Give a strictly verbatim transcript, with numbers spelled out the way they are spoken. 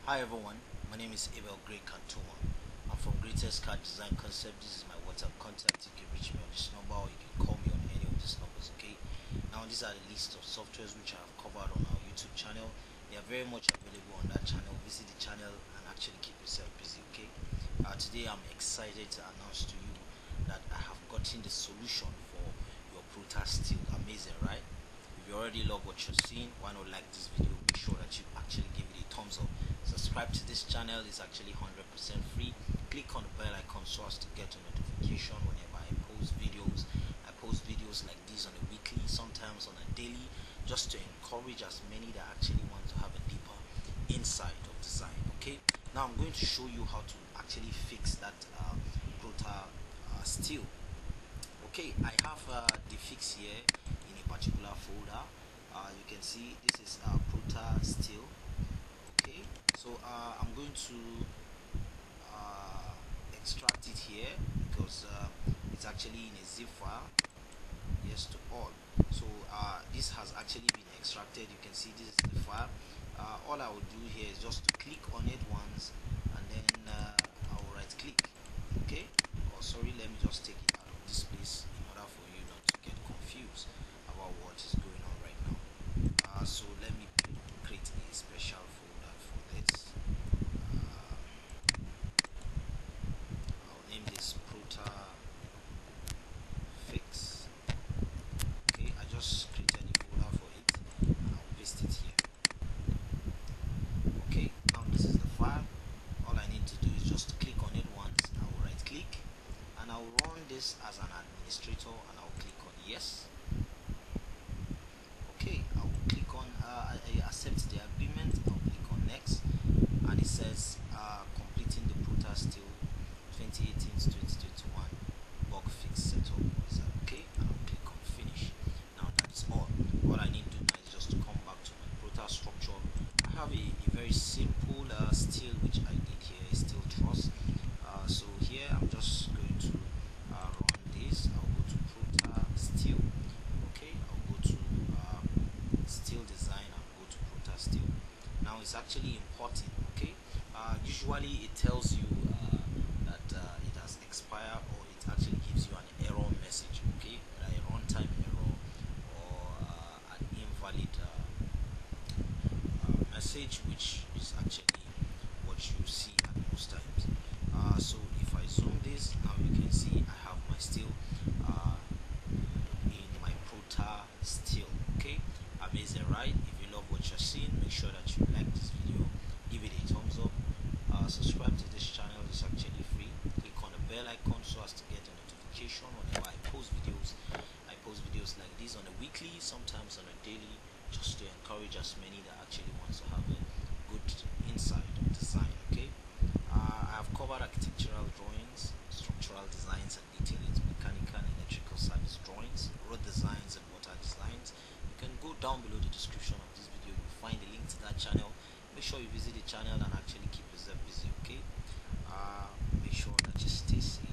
Hi everyone, my name is Abel Gray Kantoma. I'm from Greatest Card Design Concept. This is my WhatsApp contact. You can reach me on this number or you can call me on any of these numbers, okay? Now these are the list of softwares which I have covered on our YouTube channel. They are very much available on that channel. Visit the channel and actually keep yourself busy, okay? Uh, today I'm excited to announce to you that I have gotten the solution for your Prota Steel. Amazing, right? If you already love what you're seeing, why not like this video? Make sure that you actually give it a thumbs up. Subscribe to this channel, is actually one hundred percent free. Click on the bell icon so as to get a notification whenever I post videos. I post videos like this on a weekly, sometimes on a daily, just to encourage as many that actually want to have a deeper insight of design. Okay, now I'm going to show you how to actually fix that uh, Prota uh, Steel. Okay, I have uh, the fix here in a particular folder. Uh, you can see this is uh, Prota Steel. Okay, so uh, I'm going to uh, extract it here because uh, it's actually in a zip file. Yes to all. So uh, this has actually been extracted. You can see this is the file. Uh, all I will do here is just to click on it once and then uh, I will right click. Okay, oh sorry, let me just take it out of this place in order for you not to get confused about what is going on right now. Uh, so let me create a special folder for this. uh, I'll name this Prota Fix. Okay, I just created a folder for it and I'll paste it here. Okay, now this is the file. All I need to do is just click on it once. I will right click and I'll run this as an administrator and I'll click on yes. Okay, I will click on uh, I accept the agreement. I'll click on next and it says uh, completing the Prota Steel twenty eighteen to twenty twenty-one bug fix setup. Is that okay? And I'll click on finish. Now that's all. What I need to do now is just to come back to my Prota structure. I have a, a very simple uh, steel which I did here, a steel truss. Uh, so here I'm just going to uh, run this. I'll go to Prota Steel. Okay, I'll go to uh, Steel Design and go to Prota Steel. Now it's actually important. Okay, uh, usually it tells you uh, that uh, it has expired or it actually gives you an error message. Okay, like a runtime error or uh, an invalid uh, uh, message, which is actually what you see at most times. Uh, so if I zoom this, now you can see I have my steel uh, in my Prota Steel. Okay, amazing, right? If you love what you're seeing, make sure that you like this video, give it a thumbs up, uh, subscribe to this channel, it's actually free. Click on the bell icon so as to get a notification whenever I post videos. I post videos like this on a weekly, sometimes on a daily, just to encourage as many that actually wants to have a good insight of design. Okay, uh, I have covered architectural drawings, structural designs and detailings, mechanical and electrical service drawings, road designs and water designs. You can go down below the description of this video, you'll find the link to that channel. Make sure you visit the channel and actually keep yourself busy. Okay, uh, make sure that you stay safe.